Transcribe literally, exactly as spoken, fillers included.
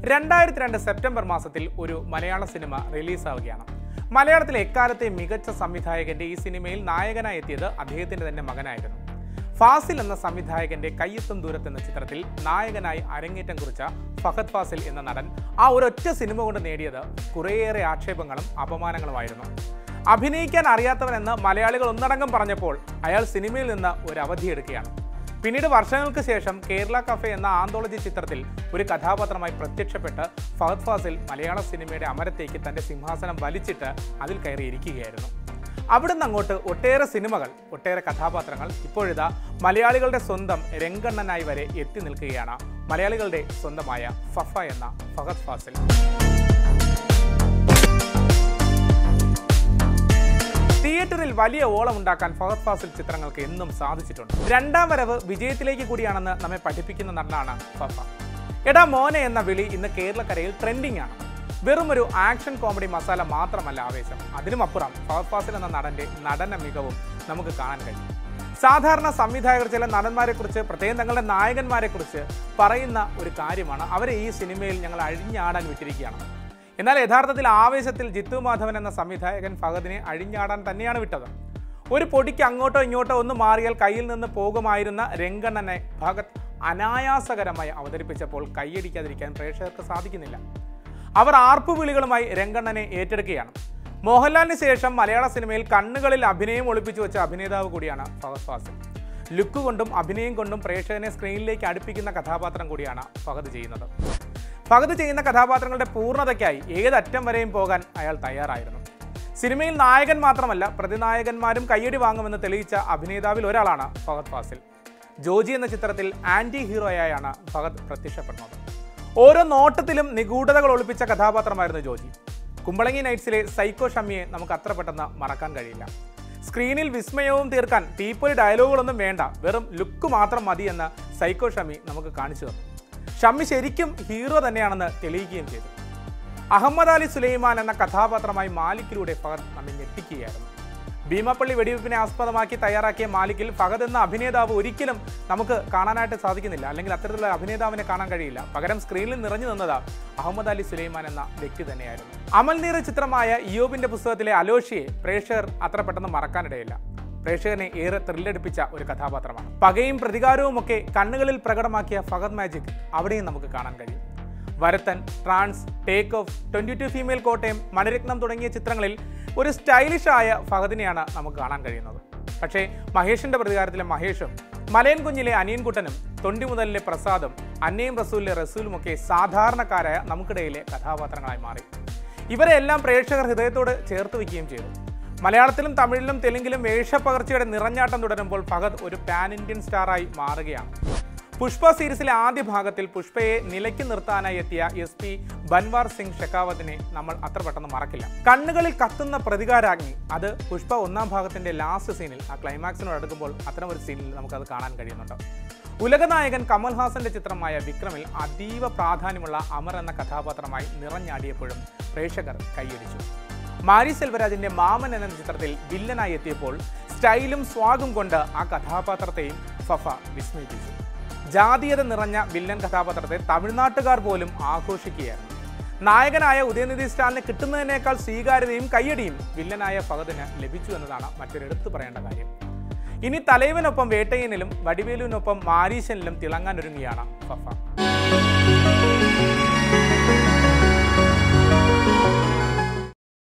രണ്ടായിരത്തി രണ്ട് സെപ്റ്റംബർ മാസത്തിൽ ഒരു മലയാള സിനിമ റിലീസാവുകയാണ്. മലയാളത്തിലെ എക്കാലത്തെ മികച്ച സംവിധായകന്റെ ഈ സിനിമയിൽ നായകനായി എത്തിയത് അദ്ദേഹത്തിന്റെ തന്നെ മകനായിരുന്നു. ഫാസിൽ എന്ന സംവിധായകന്റെ കയ്യെത്തും ദൂരത്ത് എന്ന ചിത്രത്തിൽ നായകനായി അരങ്ങേറ്റം കുറിച്ച ഫഹദ് ഫാസിൽ എന്ന നടൻ ആ ഒരൊറ്റ സിനിമ കൊണ്ട് നേടിയത് കുറേയേറെ ആക്ഷേപങ്ങളും അപമാനങ്ങളുമായിരുന്നു. അഭിനയിക്കാൻ അറിയാത്തവനെന്ന് മലയാളികൾ ഒന്നടങ്കം പറഞ്ഞപ്പോൾ അയാൾ സിനിമയിൽ നിന്ന് ഒരു അവധിയെടുക്കുകയാണ്. പിന്നീട് വർഷങ്ങൾക്ക് ശേഷം കേരള കഫേ എന്ന ആന്തോളജി ചിത്രത്തിൽ ഒരു കഥാപാത്രമായി പ്രത്യക്ഷപ്പെട്ട് ഫഹദ് ഫാസിൽ മലയാള സിനിമയുടെ അമരത്തേക്ക് തൻ്റെ സിംഹാസനം വലിച്ചിട്ട് അതിൽ കയറിയിരിക്കുകയായിരുന്നു. അവിടുന്ന് അങ്ങോട്ട് ഒട്ടേറെ സിനിമകൾ, ഒട്ടേറെ കഥാപാത്രങ്ങൾ ഇപ്പോഴിതാ മലയാളികളുടെ സ്വന്തം രംഗണ്ണനായി വരെ എത്തി നിൽക്കുകയാണ്. മലയാളികളുടെ സ്വന്തമായ ഫഫ എന്ന ഫഹദ് ഫാസിൽ. തിയേറ്ററിൽ വലിയ ഓളം ഉണ്ടാക്കാൻ ഫഹദ് ഫാസിൽ ചിത്രങ്ങൾക്ക് എന്നും സാധിച്ചിട്ടുണ്ട്. രണ്ടാം വരവ് വിജയത്തിലേക്ക് കൂടിയാണെന്ന് നമ്മെ പഠിപ്പിക്കുന്ന നടനാണ് ഫഫ. എടാ മോനെ എന്ന വിളി ഇന്ന് കേരളക്കരയിൽ ട്രെൻഡിംഗ് ആണ്. വെറും ഒരു ആക്ഷൻ കോമഡി മസാല മാത്രമല്ല ആവേശം, അതിനുമപ്പുറം ഫഹദ് ഫാസിൽ എന്ന നടന്റെ നടന മികവും നമുക്ക് കാണാൻ കഴിയും. സാധാരണ സംവിധായകർ ചില നടന്മാരെ കുറിച്ച്, പ്രത്യേകം തങ്ങളുടെ നായകന്മാരെ കുറിച്ച് പറയുന്ന ഒരു കാര്യമാണ് അവരെ ഈ സിനിമയിൽ ഞങ്ങൾ അഴിഞ്ഞാടാൻ വിട്ടിരിക്കുകയാണ്. എന്നാൽ യഥാർത്ഥത്തിൽ ആവേശത്തിൽ ജിത്തു മാധവൻ എന്ന സംവിധായകൻ ഫഹദിനെ അഴിഞ്ഞാടാൻ തന്നെയാണ് വിട്ടത്. ഒരു പൊടിക്ക് അങ്ങോട്ടോ ഇങ്ങോട്ടോ ഒന്ന് മാറിയാൽ കയ്യിൽ നിന്ന് പോകുമായിരുന്ന രംഗണ്ണനെ ഫഹദ് അനായാസകരമായി അവതരിപ്പിച്ചപ്പോൾ കൈയടിക്കാതിരിക്കാൻ പ്രേക്ഷകർക്ക് സാധിക്കുന്നില്ല. അവർ ആർപ്പുവിളികളുമായി രംഗണ്ണനെ ഏറ്റെടുക്കുകയാണ്. മോഹൻലാലിന് ശേഷം മലയാള സിനിമയിൽ കണ്ണുകളിൽ അഭിനയം ഒളിപ്പിച്ചു വെച്ച അഭിനേതാവ് കൂടിയാണ് ഫഹദ് ഫാസിൽ. ലുക്ക് കൊണ്ടും അഭിനയം കൊണ്ടും പ്രേക്ഷകനെ സ്ക്രീനിലേക്ക് അടുപ്പിക്കുന്ന കഥാപാത്രം കൂടിയാണ് ഫഹദ് ചെയ്യുന്നത്. ഫഹദ് ചെയ്യുന്ന കഥാപാത്രങ്ങളുടെ പൂർണ്ണതയ്ക്കായി ഏതറ്റം വരെയും പോകാൻ അയാൾ തയ്യാറായിരുന്നു. സിനിമയിൽ നായകൻ മാത്രമല്ല പ്രതിനായകന്മാരും കയ്യടി വാങ്ങുമെന്ന് തെളിയിച്ച അഭിനേതാവിൽ ഒരാളാണ് ഫഹദ് ഫാസിൽ. ജോജി എന്ന ചിത്രത്തിൽ ആന്റി ഹീറോയായാണ് ഫഹദ് പ്രത്യക്ഷപ്പെടുന്നത്. ഓരോ നോട്ടത്തിലും നിഗൂഢതകൾ ഒളിപ്പിച്ച കഥാപാത്രമായിരുന്നു ജോജി. കുമ്പളങ്ങി നൈറ്റ്സിലെ സൈക്കോ ഷമ്മിയെ നമുക്ക് അത്ര പെട്ടെന്ന് മറക്കാൻ കഴിയില്ല. സ്ക്രീനിൽ വിസ്മയവും തീർക്കാൻ തീപ്പൊരി ഡയലോഗുകളൊന്നും വേണ്ട, വെറും ലുക്ക് മാത്രം മതിയെന്ന് സൈക്കോ ഷമ്മി നമുക്ക് കാണിച്ചു തന്നു. ഷമ്മി ശരിക്കും ഹീറോ തന്നെയാണെന്ന് തെളിയിക്കുകയും ചെയ്തു. അഹമ്മദ് അലി സുലൈമാൻ എന്ന കഥാപാത്രമായി മാലിക്കിലൂടെ ഫഹദ് നമ്മെ ഞെട്ടിക്കുകയായിരുന്നു. ഭീമാപ്പള്ളി വെടിവെപ്പിനെ ആസ്പദമാക്കി തയ്യാറാക്കിയ മാലിക്കിൽ ഫഹദ് എന്ന അഭിനേതാവ് ഒരിക്കലും നമുക്ക് കാണാനായിട്ട് സാധിക്കുന്നില്ല, അല്ലെങ്കിൽ അത്തരത്തിലുള്ള അഭിനേതാവിനെ കാണാൻ കഴിയില്ല. പകരം സ്ക്രീനിൽ നിറഞ്ഞു നിന്നത് അഹമ്മദ് അലി സുലൈമാൻ എന്ന വ്യക്തി തന്നെയായിരുന്നു. അമൽ നീർ ചിത്രമായ ഇയോബിന്റെ പുസ്തകത്തിലെ അലോഷിയെ പ്രേക്ഷകർ അത്ര പെട്ടെന്ന് മറക്കാനിടയില്ല. പ്രേക്ഷകനെ ഏറെ ത്രില്ലടിപ്പിച്ച ഒരു കഥാപാത്രമാണ്. പകയും പ്രതികാരവും ഒക്കെ കണ്ണുകളിൽ പ്രകടമാക്കിയ ഫഹദ് മാജിക് അവിടെയും നമുക്ക് കാണാൻ കഴിയും. Varathan, trance, take off, twenty two female Kottayam, Maniratnam തുടങ്ങിയ ചിത്രങ്ങളിൽ ഒരു സ്റ്റൈലിഷായ ഫഹദിനെയാണ് നമുക്ക് കാണാൻ കഴിയുന്നത്. പക്ഷേ മഹേഷിന്റെ പ്രതികാരത്തിലെ മഹേഷും, മലയൻ കുഞ്ഞിലെ അനിയൻകുട്ടനും, തൊണ്ടി മുതലിലെ പ്രസാദും, അന്നയും റസൂലിലെ റസൂലും ഒക്കെ സാധാരണക്കാരായ നമുക്കിടയിലെ കഥാപാത്രങ്ങളായി മാറി. ഇവരെ എല്ലാം പ്രേക്ഷകർ ഹൃദയത്തോട് ചേർത്ത് വയ്ക്കുകയും ചെയ്തു. മലയാളത്തിലും തമിഴിലും തെലുങ്കിലും വേഷപ്പകർച്ചയുടെ നിറഞ്ഞാട്ടം തുടരുമ്പോൾ ഫഹദ് ഒരു പാൻ ഇന്ത്യൻ സ്റ്റാറായി മാറുകയാണ്. പുഷ്പ സീരീസിലെ ആദ്യ ഭാഗത്തിൽ പുഷ്പയെ നിലയ്ക്ക് നിർത്താനായി എത്തിയ എസ് പി ബൻവാർ സിംഗ് ഷെക്കാവത്തിനെ നമ്മൾ അത്ര പെട്ടെന്ന് മറക്കില്ല. കണ്ണുകളിൽ കത്തുന്ന പ്രതികാരാഗ്നി, അത് പുഷ്പ ഒന്നാം ഭാഗത്തിന്റെ ലാസ്റ്റ് സീനിൽ, ആ ക്ലൈമാക്സിനോട് അടുക്കുമ്പോൾ അത്തരം ഒരു സീനിൽ നമുക്കത് കാണാൻ കഴിയുന്നുണ്ട്. ഉലകനായകൻ കമൽഹാസന്റെ ചിത്രമായ വിക്രമിൽ അതീവ പ്രാധാന്യമുള്ള അമർ എന്ന കഥാപാത്രമായി നിറഞ്ഞാടിയപ്പോഴും പ്രേക്ഷകർ കൈയടിച്ചു. മാരി സെൽവരാജിന്റെ മാമൻ എന്ന ചിത്രത്തിൽ വില്ലനായി എത്തിയപ്പോൾ സ്റ്റൈലും സ്വാഗും കൊണ്ട് ആ കഥാപാത്രത്തെയും ഫഫ വിസ്മയിപ്പിച്ചു. ജാതീയത നിറഞ്ഞ വില്ലൻ കഥാപാത്രത്തെ തമിഴ്നാട്ടുകാർ പോലും ആഘോഷിക്കുകയായിരുന്നു. നായകനായ ഉദയനിധി സ്റ്റാലിന് കിട്ടുന്നതിനേക്കാൾ സ്വീകാര്യതയും കയ്യടിയും വില്ലനായ ഫഹദിന് ലഭിച്ചു എന്നതാണ് മറ്റൊരു എടുത്തു പറയേണ്ട കാര്യം. ഇനി തലൈവനൊപ്പം വേട്ടയ്യനിലും വടിവേലുവിനൊപ്പം മാരീശനിലും തിളങ്ങാൻ ഒരുങ്ങിയാണ് ഫഫ.